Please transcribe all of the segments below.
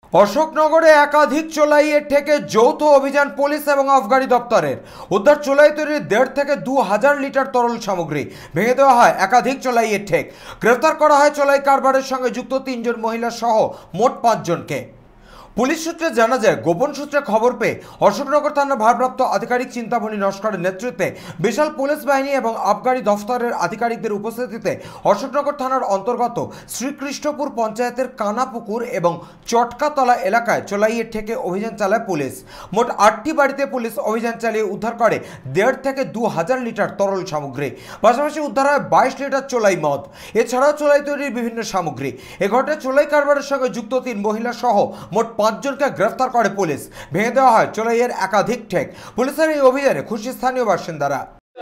অশোকনগরে একাধিক চোলাইয়ের থেকে যৌথ অভিযান পুলিশ এবং আবগারি দপ্তরের। উদ্ধার চোলাই তৈরির 1.5 থেকে 2,000 লিটার তরল সামগ্রী। ভেঙে দেওয়া হয় একাধিক চোলাইয়ের ঠেক। গ্রেফতার করা হয় চোলাই কারবারের সঙ্গে যুক্ত 3 জন মহিলা সহ মোট 5 জনকে। পুলিশ সূত্রে জানা যায়, গোপন সূত্রে খবর পেয়ে অশোকনগর থানার ভারপ্রাপ্ত আধিকারিক চিন্তামণি নস্করের নেতৃত্বে বিশাল পুলিশ বাহিনী এবং আবগারি দফতরের আধিকারিকদের উপস্থিতিতে অশোকনগর থানার অন্তর্গত শ্রীকৃষ্ণপুর পঞ্চায়েতের কানাপুকুর এবং চটকাতলা এলাকায় চোলাইয়ের ঠেকে অভিযান চালায় পুলিশ। মোট 8টি বাড়িতে পুলিশ অভিযান চালিয়ে উদ্ধার করে 1.5 থেকে 2,000 লিটার তরল সামগ্রী। পাশাপাশি উদ্ধার হয় 22 লিটার চোলাই মদ। এছাড়াও চোলাই তৈরির বিভিন্ন সামগ্রী। এ ঘটনায় চোলাই কারবারের সঙ্গে যুক্ত 3 মহিলা সহ মোট 5 জনকে গ্রেফতার করে পুলিশ। ভেঙে দেওয়া হয় চোলাইয়ের একাধিক ঠেক। পুলিশের এই অভিযানে খুশি স্থানীয় বাসিন্দারা।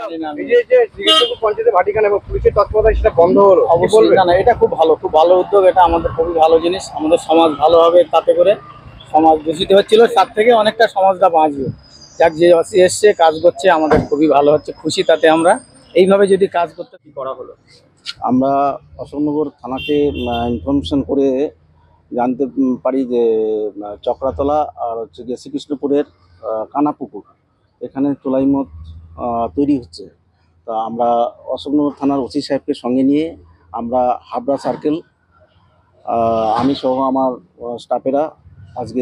এটা খুব ভালো উদ্যোগ। এটা আমাদের খুবই ভালো জিনিস। আমাদের সমাজ ভালো হবে, তাতে করে সমাজ দূষিত হচ্ছিল, তার থেকে অনেকটা সমাজটা বাঁচবে। যাক, যে এসছে কাজ করছে, আমাদের খুবই ভালো হচ্ছে, খুশি তাতে। আমরা এইভাবে যদি কাজ করতে কি করা হলো, আমরা অশোকনগর থানাকে ইনফরমেশন করে জানতে পারি যে চক্রাতলা আর হচ্ছে যে শ্রীকৃষ্ণপুরের কানাপুকুর, এখানে চোলাই মদ তৈরি হচ্ছে। তা আমরা অশোকনগর থানার ওসি সাহেবকে সঙ্গে নিয়ে আমরা হাবড়া সার্কেল, আমি সহ আমার স্টাফেরা আজকে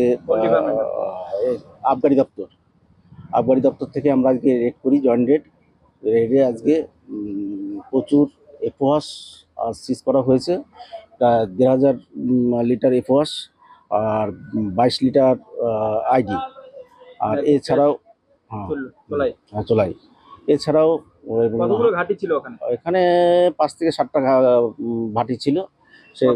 আবগারি দপ্তর থেকে আমরা আজকে রেড করি, জয়েন্ট রেডে আজকে প্রচুর এফওয়াস সিজ করা হয়েছে। 1,500 লিটার এফওয়াস আর 22 লিটার আইডি। আর এছাড়াও চোলাই এছাড়াও ঘাটি ছিল এখানে 5 থেকে 7টা ভাটি ছিল। সে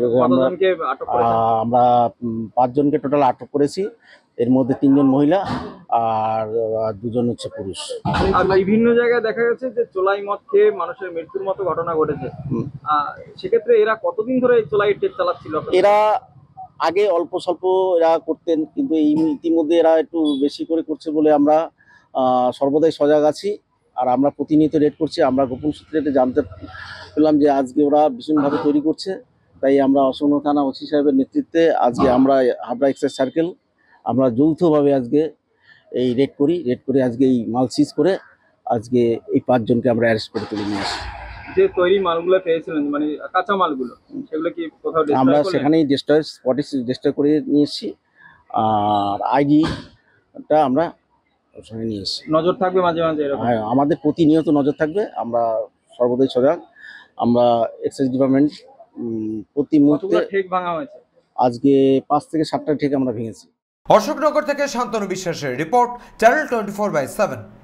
আমরা 5 জনকে টোটাল আটক করেছি। এর মধ্যে 3 জন মহিলা আর 2 জন হচ্ছে পুরুষ। বিভিন্ন জায়গায় দেখা গেছে যে চোলাই মদ খেয়ে মানুষের মৃত্যুর মতো ঘটনা ঘটেছে। সেক্ষেত্রে এরা কতদিন ধরে চোলাই টেক চালাচ্ছিল? এরা আগে অল্প স্বল্প এরা করতেন, কিন্তু ইতিমধ্যে এরা একটু বেশি করে করছে বলে আমরা সর্বদাই সজাগ আছি। আর আমরা প্রতিনিয়ত রেড করছি। আমরা গোপন সূত্রে জানতে পেলাম যে আজকে ওরা ভীষণভাবে তৈরি করছে। তাই আমরা অশোকনগর থানা ওসি সাহেবের নেতৃত্বে আজকে আমরা হাবড়া এক্সাইজ সার্কেল আমরা যৌথভাবে আজকে এই রেড করে আজকে এই মাল সিজ করে আজকে এই 5 জনকে আমরা অ্যারেস্ট করে তুলে নিয়ে আসি। যে তৈরি মালগুলো পেয়েছিলেন, মানে কাঁচা মালগুলো, সেগুলো কি কোথাও আমরা সেখানেই ডিস্ট্রয় করে নিয়ে এসেছি। আর আইডিটা আমরা ওখানে নিয়ে এসেছি। নজর থাকবে মাঝে মাঝে? হ্যাঁ, আমাদের প্রতিনিয়ত নজর থাকবে। আমরা সর্বদাই সজাগ। আমরা এক্সাইজ ডিপার্টমেন্ট প্রতি মুহূর্তে ঠেক ভাঙা হয়েছে। আজকে 5 থেকে 7টা ঠেক আমরা ভেঙেছি। অশোকনগর থেকে শান্তনু বিশ্বাসের রিপোর্ট, চ্যানেল 24/7।